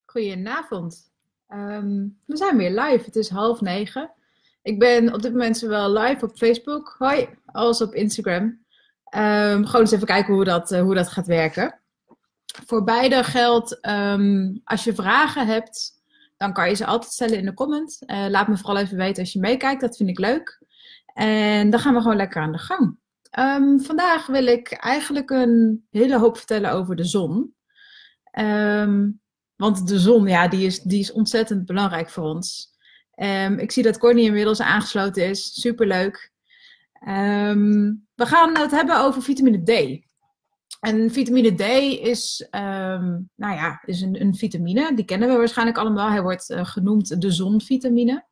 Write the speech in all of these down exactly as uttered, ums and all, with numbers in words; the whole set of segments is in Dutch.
Goedenavond. Ehm, we zijn weer live. Het is half negen. Ik ben op dit moment zowel live op Facebook, hoi, als op Instagram. Ehm, gewoon eens even kijken hoe dat, eh, hoe dat gaat werken. Voor beide geldt, ehm, als je vragen hebt, dan kan je ze altijd stellen in de comment. Eh, laat me vooral even weten als je meekijkt, dat vind ik leuk. En dan gaan we gewoon lekker aan de gang. Ehm, vandaag wil ik eigenlijk een hele hoop vertellen over de zon. Ehm, want de zon, ja, die is, die is ontzettend belangrijk voor ons. Um, ik zie dat Connie inmiddels aangesloten is. Superleuk. Um, we gaan het hebben over vitamine D. En vitamine D is, um, nou ja, is een, een vitamine. Die kennen we waarschijnlijk allemaal. Hij wordt uh, genoemd de zonvitamine.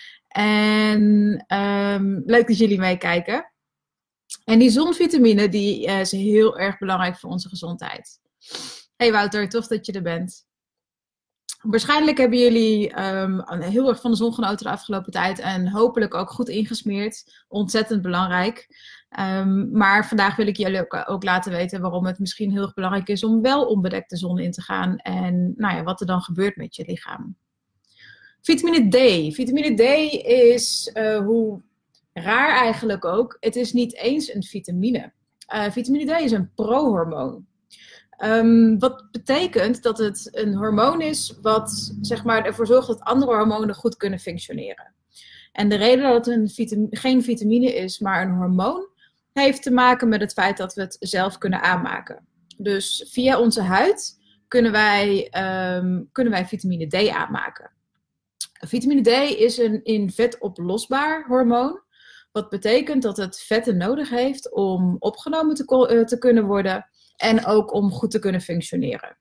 En um, leuk dat jullie meekijken. En die zonvitamine die, uh, is heel erg belangrijk voor onze gezondheid. Hey Wouter, tof dat je er bent. Waarschijnlijk hebben jullie um, heel erg van de zon genoten de afgelopen tijd en hopelijk ook goed ingesmeerd. Ontzettend belangrijk. Um, maar vandaag wil ik jullie ook, ook laten weten waarom het misschien heel erg belangrijk is om wel onbedekt de zon in te gaan en nou ja, wat er dan gebeurt met je lichaam. Vitamine D. Vitamine D is, uh, hoe raar eigenlijk ook, het is niet eens een vitamine. Uh, vitamine D is een prohormoon. Um, wat betekent dat het een hormoon is wat zeg maar, ervoor zorgt dat andere hormonen goed kunnen functioneren. En de reden dat het een vitam- geen vitamine is, maar een hormoon, heeft te maken met het feit dat we het zelf kunnen aanmaken. Dus via onze huid kunnen wij, um, kunnen wij vitamine D aanmaken. Vitamine D is een in vet oplosbaar hormoon. Wat betekent dat het vetten nodig heeft om opgenomen te, ko- uh, te kunnen worden. En ook om goed te kunnen functioneren.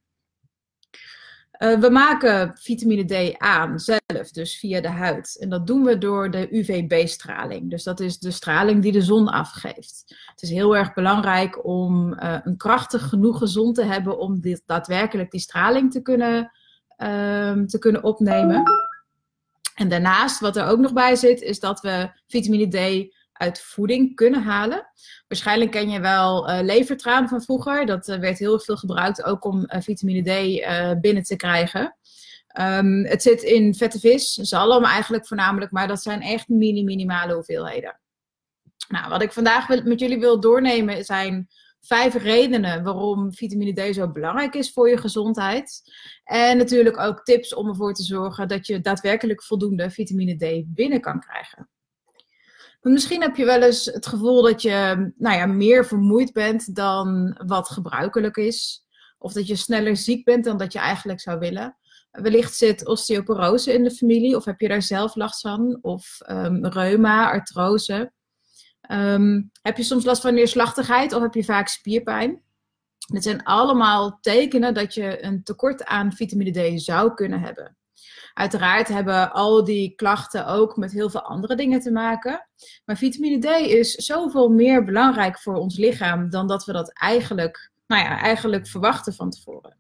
Uh, we maken vitamine D aan zelf, dus via de huid. En dat doen we door de U V B-straling. Dus dat is de straling die de zon afgeeft. Het is heel erg belangrijk om uh, een krachtig genoeg zon te hebben om dit, daadwerkelijk die straling te kunnen, uh, te kunnen opnemen. En daarnaast, wat er ook nog bij zit, is dat we vitamine D uit voeding kunnen halen. Waarschijnlijk ken je wel uh, levertraan van vroeger. Dat uh, werd heel veel gebruikt ook om uh, vitamine D uh, binnen te krijgen. Um, het zit in vette vis, zalm eigenlijk voornamelijk, maar dat zijn echt mini minimale hoeveelheden. Nou, wat ik vandaag wil, met jullie wil doornemen zijn vijf redenen waarom vitamine D zo belangrijk is voor je gezondheid. En natuurlijk ook tips om ervoor te zorgen dat je daadwerkelijk voldoende vitamine D binnen kan krijgen. Want misschien heb je wel eens het gevoel dat je nou ja, meer vermoeid bent dan wat gebruikelijk is. Of dat je sneller ziek bent dan dat je eigenlijk zou willen. Wellicht zit osteoporose in de familie of heb je daar zelf last van. Of um, reuma, artrose. Um, heb je soms last van neerslachtigheid of heb je vaak spierpijn? Dit zijn allemaal tekenen dat je een tekort aan vitamine D zou kunnen hebben. Uiteraard hebben al die klachten ook met heel veel andere dingen te maken. Maar vitamine D is zoveel meer belangrijk voor ons lichaam dan dat we dat eigenlijk, nou ja, eigenlijk verwachten van tevoren.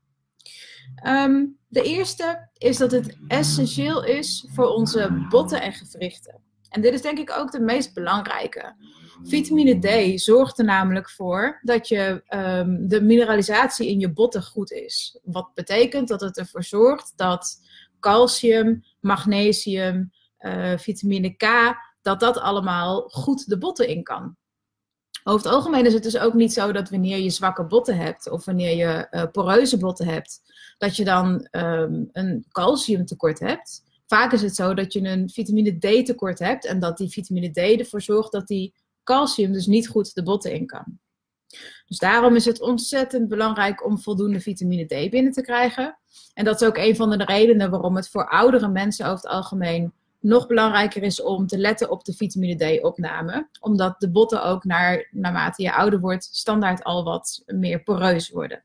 Um, de eerste is dat het essentieel is voor onze botten en gewrichten. En dit is denk ik ook de meest belangrijke. Vitamine D zorgt er namelijk voor dat je, um, de mineralisatie in je botten goed is. Wat betekent dat het ervoor zorgt dat calcium, magnesium, uh, vitamine K, dat dat allemaal goed de botten in kan. Over het algemeen is het dus ook niet zo dat wanneer je zwakke botten hebt of wanneer je uh, poreuze botten hebt, dat je dan um, een calciumtekort hebt. Vaak is het zo dat je een vitamine D tekort hebt en dat die vitamine D ervoor zorgt dat die calcium dus niet goed de botten in kan. Dus daarom is het ontzettend belangrijk om voldoende vitamine D binnen te krijgen. En dat is ook een van de redenen waarom het voor oudere mensen over het algemeen nog belangrijker is om te letten op de vitamine D-opname. Omdat de botten ook naar, naarmate je ouder wordt standaard al wat meer poreus worden.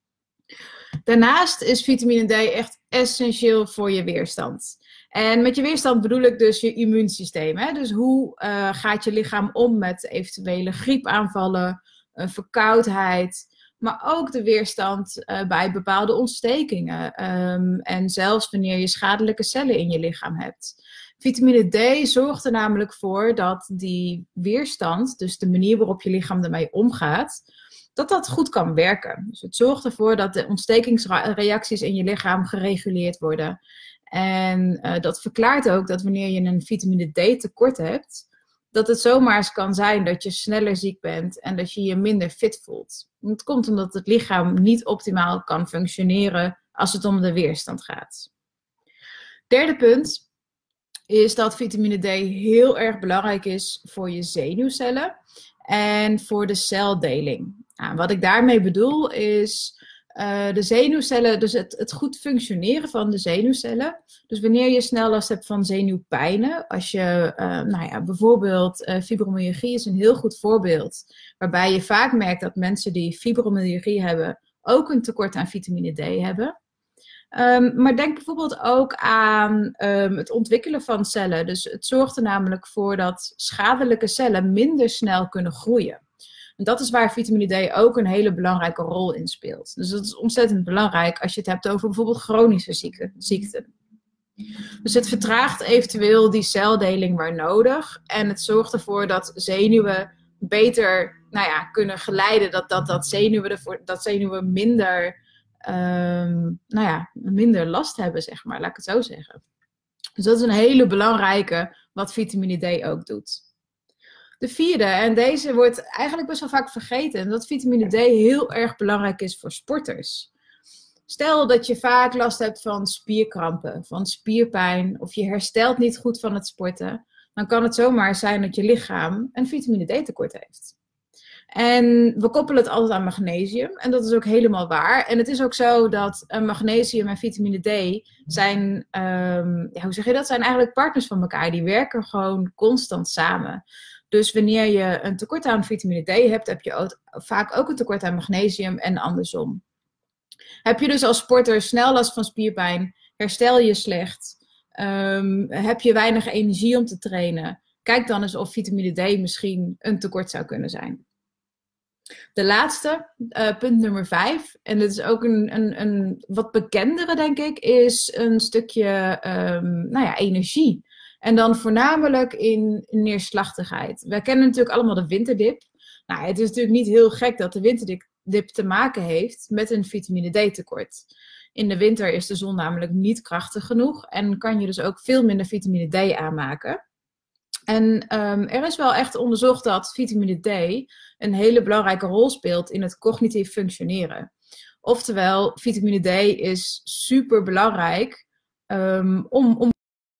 Daarnaast is vitamine D echt essentieel voor je weerstand. En met je weerstand bedoel ik dus je immuunsysteem. Hè? Dus hoe uh, gaat je lichaam om met eventuele griepaanvallen, een verkoudheid, maar ook de weerstand uh, bij bepaalde ontstekingen. Um, en zelfs wanneer je schadelijke cellen in je lichaam hebt. Vitamine D zorgt er namelijk voor dat die weerstand, dus de manier waarop je lichaam ermee omgaat, dat dat goed kan werken. Dus het zorgt ervoor dat de ontstekingsreacties in je lichaam gereguleerd worden. En uh, dat verklaart ook dat wanneer je een vitamine D tekort hebt, dat het zomaar eens kan zijn dat je sneller ziek bent en dat je je minder fit voelt. Het komt omdat het lichaam niet optimaal kan functioneren als het om de weerstand gaat. Derde punt is dat vitamine D heel erg belangrijk is voor je zenuwcellen en voor de celdeling. Nou, wat ik daarmee bedoel is uh, de zenuwcellen, dus het, het goed functioneren van de zenuwcellen. Dus wanneer je snel last hebt van zenuwpijnen, als je uh, nou ja, bijvoorbeeld uh, fibromyalgie is een heel goed voorbeeld, waarbij je vaak merkt dat mensen die fibromyalgie hebben ook een tekort aan vitamine D hebben. Um, maar denk bijvoorbeeld ook aan um, het ontwikkelen van cellen. Dus het zorgt er namelijk voor dat schadelijke cellen minder snel kunnen groeien. En dat is waar vitamine D ook een hele belangrijke rol in speelt. Dus dat is ontzettend belangrijk als je het hebt over bijvoorbeeld chronische ziekte, ziekten. Dus het vertraagt eventueel die celdeling waar nodig. En het zorgt ervoor dat zenuwen beter nou ja, kunnen geleiden. Dat, dat, dat, zenuwen ervoor, dat zenuwen minder... Um, nou ja, minder last hebben, zeg maar, laat ik het zo zeggen. Dus dat is een hele belangrijke wat vitamine D ook doet. De vierde, en deze wordt eigenlijk best wel vaak vergeten, dat vitamine D heel erg belangrijk is voor sporters. Stel dat je vaak last hebt van spierkrampen, van spierpijn, of je herstelt niet goed van het sporten, dan kan het zomaar zijn dat je lichaam een vitamine D tekort heeft. En we koppelen het altijd aan magnesium. En dat is ook helemaal waar. En het is ook zo dat uh, magnesium en vitamine D zijn, um, ja, hoe zeg je dat? Zijn eigenlijk partners van elkaar. Die werken gewoon constant samen. Dus wanneer je een tekort aan vitamine D hebt, heb je ook, vaak ook een tekort aan magnesium en andersom. Heb je dus als sporter snel last van spierpijn, herstel je slecht, um, heb je weinig energie om te trainen, kijk dan eens of vitamine D misschien een tekort zou kunnen zijn. De laatste, uh, punt nummer vijf, en dit is ook een, een, een wat bekendere, denk ik, is een stukje um, nou ja, energie. En dan voornamelijk in, in neerslachtigheid. We kennen natuurlijk allemaal de winterdip. Nou, het is natuurlijk niet heel gek dat de winterdip te maken heeft met een vitamine D tekort. In de winter is de zon namelijk niet krachtig genoeg en kan je dus ook veel minder vitamine D aanmaken. En um, er is wel echt onderzocht dat vitamine D een hele belangrijke rol speelt in het cognitief functioneren. Oftewel, vitamine D is super belangrijk um, om, om,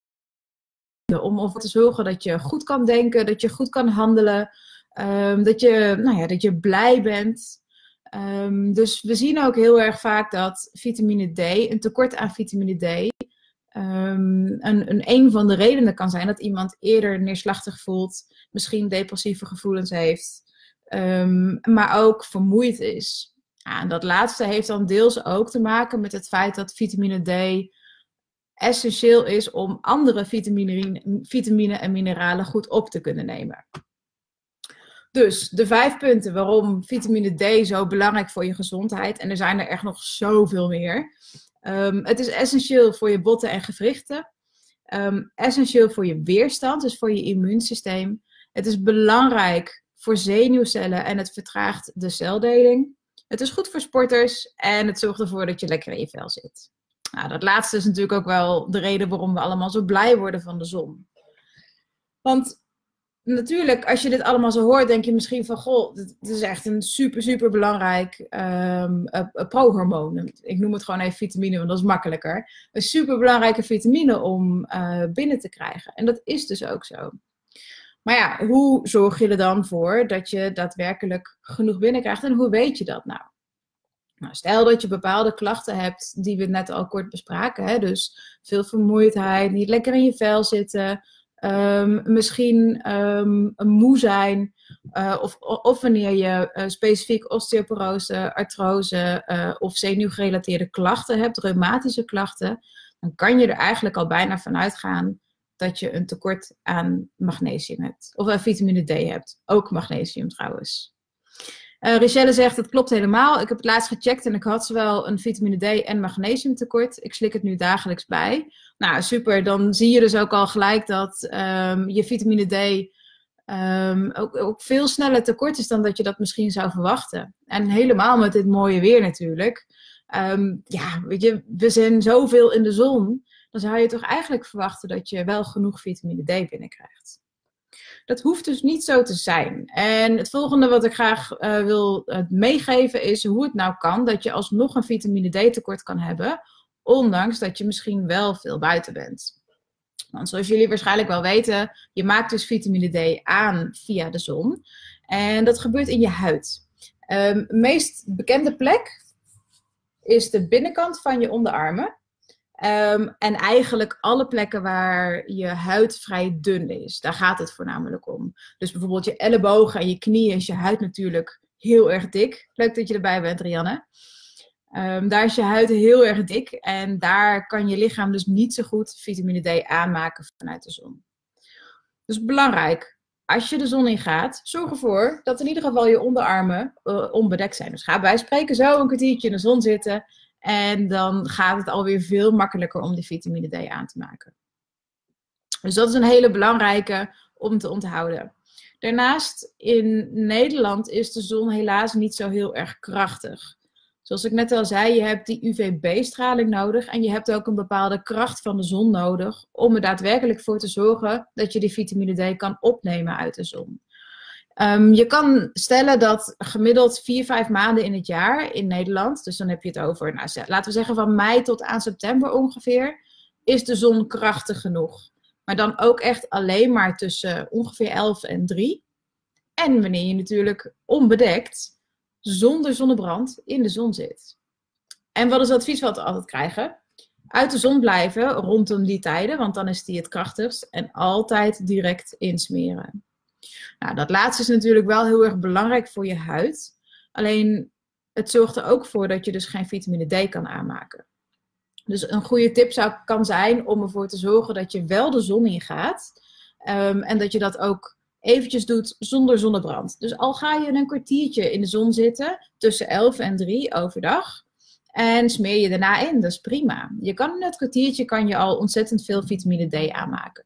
om ervoor te zorgen dat je goed kan denken, dat je goed kan handelen, um, dat, je, nou ja, dat je blij bent. Um, dus we zien ook heel erg vaak dat vitamine D, een tekort aan vitamine D, Um, een, een, een van de redenen kan zijn dat iemand eerder neerslachtig voelt, misschien depressieve gevoelens heeft, um, maar ook vermoeid is. Ja, en dat laatste heeft dan deels ook te maken met het feit dat vitamine D essentieel is om andere vitamine, vitamine en mineralen goed op te kunnen nemen. Dus de vijf punten waarom vitamine D zo belangrijk voor je gezondheid, en er zijn er echt nog zoveel meer. Um, het is essentieel voor je botten en gewrichten. Um, essentieel voor je weerstand, dus voor je immuunsysteem. Het is belangrijk voor zenuwcellen en het vertraagt de celdeling. Het is goed voor sporters en het zorgt ervoor dat je lekker in je vel zit. Nou, dat laatste is natuurlijk ook wel de reden waarom we allemaal zo blij worden van de zon. Want natuurlijk, als je dit allemaal zo hoort, denk je misschien van, goh, dit is echt een super, super belangrijk um, uh, uh, prohormoon. Ik noem het gewoon even vitamine, want dat is makkelijker. Een super belangrijke vitamine om uh, binnen te krijgen. En dat is dus ook zo. Maar ja, hoe zorg je er dan voor dat je daadwerkelijk genoeg binnenkrijgt? En hoe weet je dat nou? Nou, stel dat je bepaalde klachten hebt die we net al kort bespraken. Hè? Dus veel vermoeidheid, niet lekker in je vel zitten. Um, misschien um, moe zijn, uh, of, of wanneer je uh, specifiek osteoporose, artrose uh, of zenuwgerelateerde klachten hebt, reumatische klachten, dan kan je er eigenlijk al bijna van uitgaan dat je een tekort aan magnesium hebt. Of aan vitamine D hebt. Ook magnesium trouwens. Uh, Richelle zegt, het klopt helemaal. Ik heb het laatst gecheckt en ik had zowel een vitamine D en magnesiumtekort. Ik slik het nu dagelijks bij. Nou, super. Dan zie je dus ook al gelijk dat um, je vitamine D um, ook, ook veel sneller tekort is dan dat je dat misschien zou verwachten. En helemaal met dit mooie weer natuurlijk. Um, ja, weet je, we zijn zoveel in de zon. Dan zou je toch eigenlijk verwachten dat je wel genoeg vitamine D binnenkrijgt. Dat hoeft dus niet zo te zijn. En het volgende wat ik graag uh, wil uh, meegeven is hoe het nou kan dat je alsnog een vitamine D tekort kan hebben, ondanks dat je misschien wel veel buiten bent. Want zoals jullie waarschijnlijk wel weten, je maakt dus vitamine D aan via de zon. En dat gebeurt in je huid. Um, de meest bekende plek is de binnenkant van je onderarmen. Um, en eigenlijk alle plekken waar je huid vrij dun is. Daar gaat het voornamelijk om. Dus bijvoorbeeld je ellebogen en je knieën is je huid natuurlijk heel erg dik. Leuk dat je erbij bent, Rianne. Um, daar is je huid heel erg dik. En daar kan je lichaam dus niet zo goed vitamine D aanmaken vanuit de zon. Dus belangrijk. Als je de zon in gaat, zorg ervoor dat in ieder geval je onderarmen uh, onbedekt zijn. Dus ga bij spreken zo een kwartiertje in de zon zitten. En dan gaat het alweer veel makkelijker om die vitamine D aan te maken. Dus dat is een hele belangrijke om te onthouden. Daarnaast, in Nederland is de zon helaas niet zo heel erg krachtig. Zoals ik net al zei, je hebt die U V B-straling nodig. En je hebt ook een bepaalde kracht van de zon nodig om er daadwerkelijk voor te zorgen dat je die vitamine D kan opnemen uit de zon. Um, je kan stellen dat gemiddeld vier, vijf maanden in het jaar in Nederland, dus dan heb je het over, nou, laten we zeggen van mei tot aan september ongeveer, is de zon krachtig genoeg. Maar dan ook echt alleen maar tussen ongeveer elf en drie. En wanneer je natuurlijk onbedekt, zonder zonnebrand, in de zon zit. En wat is het advies wat we altijd krijgen? Uit de zon blijven rondom die tijden, want dan is die het krachtigst. En altijd direct insmeren. Nou, dat laatste is natuurlijk wel heel erg belangrijk voor je huid. Alleen, het zorgt er ook voor dat je dus geen vitamine D kan aanmaken. Dus een goede tip zou, kan zijn om ervoor te zorgen dat je wel de zon ingaat. Um, en dat je dat ook eventjes doet zonder zonnebrand. Dus al ga je een kwartiertje in de zon zitten, tussen elf en drie overdag. En smeer je daarna in, dat is prima. Je kan in dat kwartiertje kan je al ontzettend veel vitamine D aanmaken.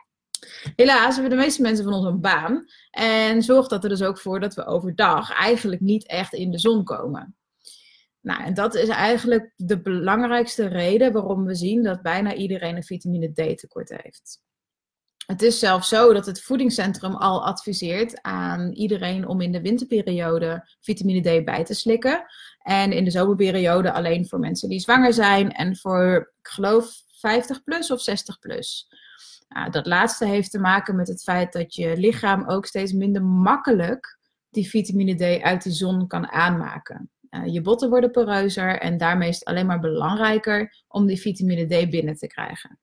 Helaas hebben de meeste mensen van ons een baan. En zorgt dat er dus ook voor dat we overdag eigenlijk niet echt in de zon komen. Nou, en dat is eigenlijk de belangrijkste reden waarom we zien dat bijna iedereen een vitamine D tekort heeft. Het is zelfs zo dat het voedingscentrum al adviseert aan iedereen om in de winterperiode vitamine D bij te slikken. En in de zomerperiode alleen voor mensen die zwanger zijn en voor, ik geloof, vijftig plus of zestig plus. Nou, dat laatste heeft te maken met het feit dat je lichaam ook steeds minder makkelijk die vitamine D uit die zon kan aanmaken. Uh, je botten worden poreuzer en daarmee is het alleen maar belangrijker om die vitamine D binnen te krijgen.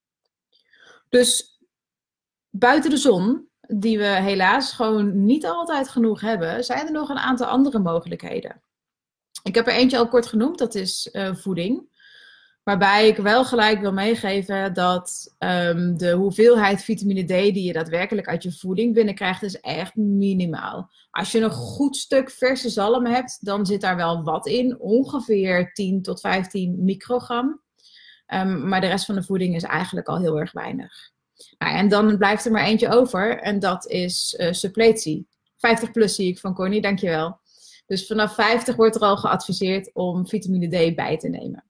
Dus buiten de zon, die we helaas gewoon niet altijd genoeg hebben, zijn er nog een aantal andere mogelijkheden. Ik heb er eentje al kort genoemd, dat is uh, voeding. Waarbij ik wel gelijk wil meegeven dat um, de hoeveelheid vitamine D die je daadwerkelijk uit je voeding binnenkrijgt is echt minimaal. Als je een goed stuk verse zalm hebt, dan zit daar wel wat in. Ongeveer tien tot vijftien microgram. Um, maar de rest van de voeding is eigenlijk al heel erg weinig. Nou, en dan blijft er maar eentje over en dat is uh, suppletie. vijftig plus zie ik van Connie, dankjewel. Dus vanaf vijftig wordt er al geadviseerd om vitamine D bij te nemen.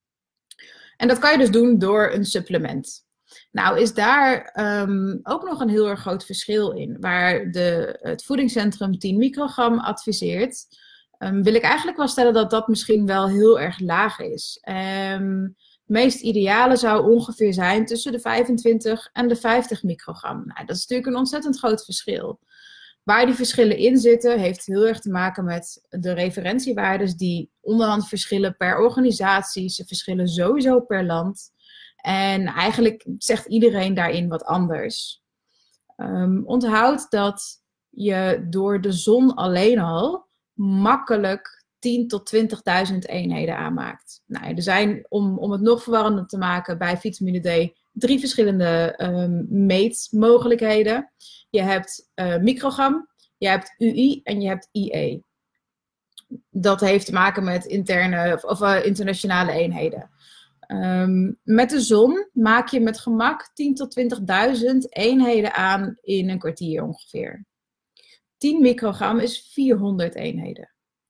En dat kan je dus doen door een supplement. Nou is daar um, ook nog een heel erg groot verschil in. Waar de, het voedingscentrum tien microgram adviseert, um, wil ik eigenlijk wel stellen dat dat misschien wel heel erg laag is. Um, het meest ideale zou ongeveer zijn tussen de vijfentwintig en de vijftig microgram. Nou, dat is natuurlijk een ontzettend groot verschil. Waar die verschillen in zitten, heeft heel erg te maken met de referentiewaardes die onderhand verschillen per organisatie. Ze verschillen sowieso per land. En eigenlijk zegt iedereen daarin wat anders. Um, onthoud dat je door de zon alleen al makkelijk tien tot twintigduizend eenheden aanmaakt. Nou, er zijn, om, om het nog verwarrender te maken, bij vitamine D drie verschillende um, meetmogelijkheden. Je hebt uh, microgram, je hebt U I en je hebt I E. Dat heeft te maken met interne of uh, internationale eenheden. Um, met de zon maak je met gemak tien tot twintigduizend eenheden aan in een kwartier ongeveer. tien microgram is vierhonderd eenheden.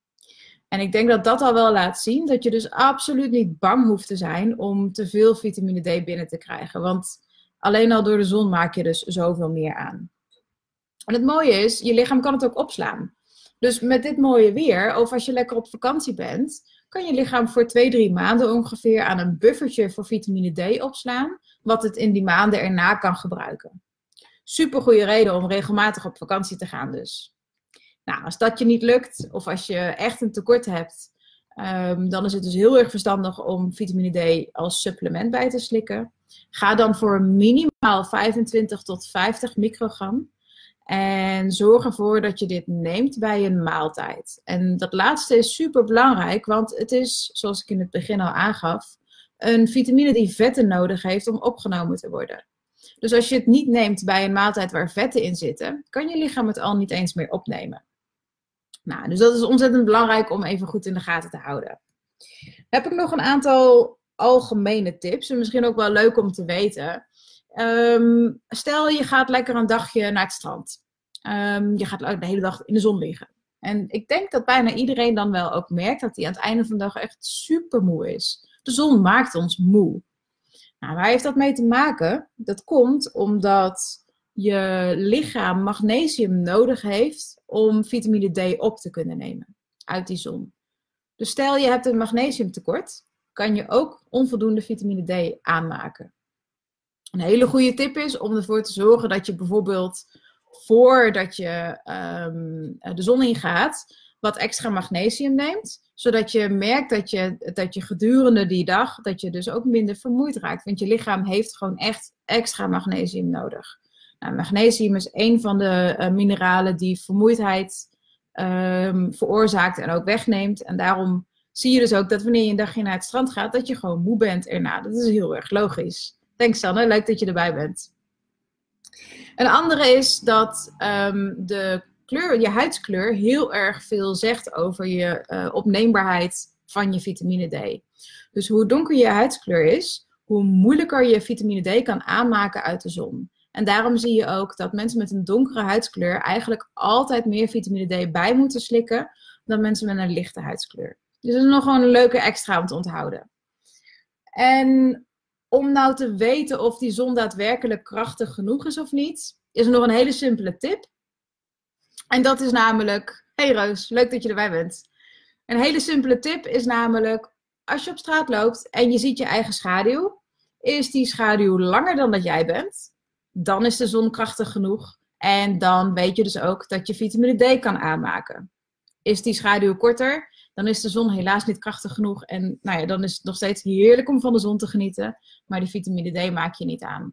En ik denk dat dat al wel laat zien dat je dus absoluut niet bang hoeft te zijn om te veel vitamine D binnen te krijgen. Want alleen al door de zon maak je dus zoveel meer aan. En het mooie is, je lichaam kan het ook opslaan. Dus met dit mooie weer, of als je lekker op vakantie bent, kan je lichaam voor twee, drie maanden ongeveer aan een buffertje voor vitamine D opslaan, wat het in die maanden erna kan gebruiken. Super goede reden om regelmatig op vakantie te gaan dus. Nou, als dat je niet lukt, of als je echt een tekort hebt, um, dan is het dus heel erg verstandig om vitamine D als supplement bij te slikken. Ga dan voor minimaal vijfentwintig tot vijftig microgram. En zorg ervoor dat je dit neemt bij een maaltijd. En dat laatste is super belangrijk, want het is, zoals ik in het begin al aangaf, een vitamine die vetten nodig heeft om opgenomen te worden. Dus als je het niet neemt bij een maaltijd waar vetten in zitten, kan je lichaam het al niet eens meer opnemen. Nou, dus dat is ontzettend belangrijk om even goed in de gaten te houden. Heb ik nog een aantal algemene tips, en misschien ook wel leuk om te weten. Um, stel je gaat lekker een dagje naar het strand. Um, je gaat de hele dag in de zon liggen. En ik denk dat bijna iedereen dan wel ook merkt dat hij aan het einde van de dag echt super moe is. De zon maakt ons moe. Nou, waar heeft dat mee te maken? Dat komt omdat je lichaam magnesium nodig heeft om vitamine D op te kunnen nemen uit die zon. Dus stel je hebt een magnesiumtekort, kan je ook onvoldoende vitamine D aanmaken. Een hele goede tip is om ervoor te zorgen dat je bijvoorbeeld voordat je um, de zon ingaat, wat extra magnesium neemt. Zodat je merkt dat je, dat je gedurende die dag, dat je dus ook minder vermoeid raakt. Want je lichaam heeft gewoon echt extra magnesium nodig. Nou, magnesium is een van de uh, mineralen die vermoeidheid um, veroorzaakt en ook wegneemt. En daarom zie je dus ook dat wanneer je een dagje naar het strand gaat, dat je gewoon moe bent erna. Dat is heel erg logisch. Thanks Sanne, leuk dat je erbij bent. Een andere is dat um, de kleur, je huidskleur heel erg veel zegt over je uh, opneembaarheid van je vitamine D. Dus hoe donker je huidskleur is, hoe moeilijker je vitamine D kan aanmaken uit de zon. En daarom zie je ook dat mensen met een donkere huidskleur eigenlijk altijd meer vitamine D bij moeten slikken dan mensen met een lichte huidskleur. Dus dat is nog gewoon een leuke extra om te onthouden. En om nou te weten of die zon daadwerkelijk krachtig genoeg is of niet, is er nog een hele simpele tip. En dat is namelijk, hey Roos, leuk dat je erbij bent. Een hele simpele tip is namelijk, als je op straat loopt en je ziet je eigen schaduw, is die schaduw langer dan dat jij bent, dan is de zon krachtig genoeg. En dan weet je dus ook dat je vitamine D kan aanmaken. Is die schaduw korter, dan is de zon helaas niet krachtig genoeg. En nou ja, dan is het nog steeds heerlijk om van de zon te genieten. Maar die vitamine D maak je niet aan.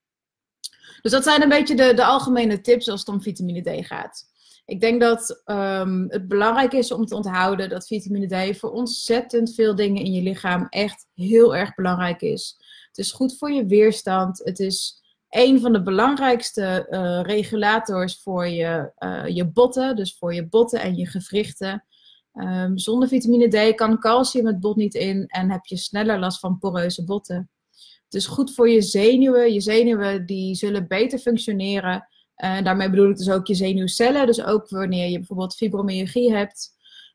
Dus dat zijn een beetje de, de algemene tips als het om vitamine D gaat. Ik denk dat um, het belangrijk is om te onthouden dat vitamine D voor ontzettend veel dingen in je lichaam echt heel erg belangrijk is. Het is goed voor je weerstand. Het is een van de belangrijkste uh, regulators voor je, uh, je botten. Dus voor je botten en je gewrichten. Um, zonder vitamine D kan calcium het bot niet in en heb je sneller last van poreuze botten. Het is goed voor je zenuwen. Je zenuwen die zullen beter functioneren. Uh, daarmee bedoel ik dus ook je zenuwcellen. Dus ook wanneer je bijvoorbeeld fibromyalgie hebt,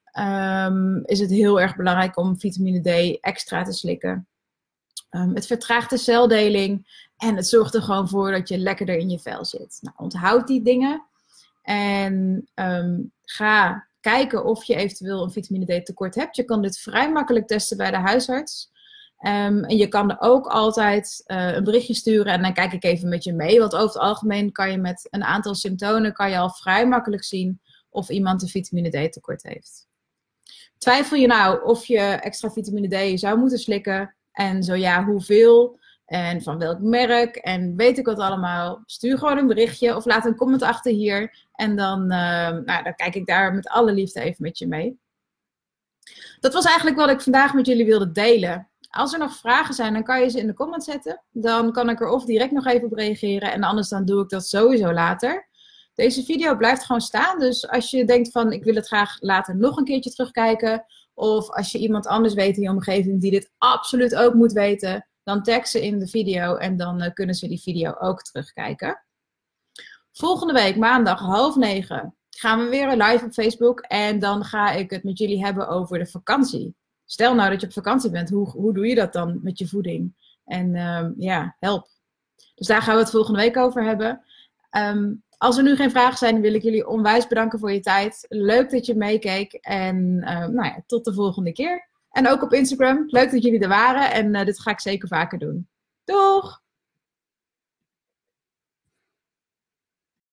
um, is het heel erg belangrijk om vitamine D extra te slikken. Um, het vertraagt de celdeling en het zorgt er gewoon voor dat je lekkerder in je vel zit. Nou, onthoud die dingen en um, ga kijken of je eventueel een vitamine D tekort hebt. Je kan dit vrij makkelijk testen bij de huisarts. Um, en je kan er ook altijd uh, een berichtje sturen en dan kijk ik even met je mee. Want over het algemeen kan je met een aantal symptomen kan je al vrij makkelijk zien of iemand een vitamine D tekort heeft. Twijfel je nou of je extra vitamine D zou moeten slikken? En zo ja, hoeveel? En van welk merk? En weet ik wat allemaal? Stuur gewoon een berichtje of laat een comment achter hier. En dan, uh, nou, dan kijk ik daar met alle liefde even met je mee. Dat was eigenlijk wat ik vandaag met jullie wilde delen. Als er nog vragen zijn, dan kan je ze in de comments zetten. Dan kan ik er of direct nog even op reageren. En anders dan doe ik dat sowieso later. Deze video blijft gewoon staan. Dus als je denkt van ik wil het graag later nog een keertje terugkijken. Of als je iemand anders weet in je omgeving die dit absoluut ook moet weten, dan tag ze in de video en dan uh, kunnen ze die video ook terugkijken. Volgende week, maandag, half negen, gaan we weer live op Facebook. En dan ga ik het met jullie hebben over de vakantie. Stel nou dat je op vakantie bent, hoe, hoe doe je dat dan met je voeding? En um, ja, help. Dus daar gaan we het volgende week over hebben. Um, als er nu geen vragen zijn, wil ik jullie onwijs bedanken voor je tijd. Leuk dat je meekeek. En uh, nou ja, tot de volgende keer. En ook op Instagram. Leuk dat jullie er waren. En uh, dit ga ik zeker vaker doen. Doeg!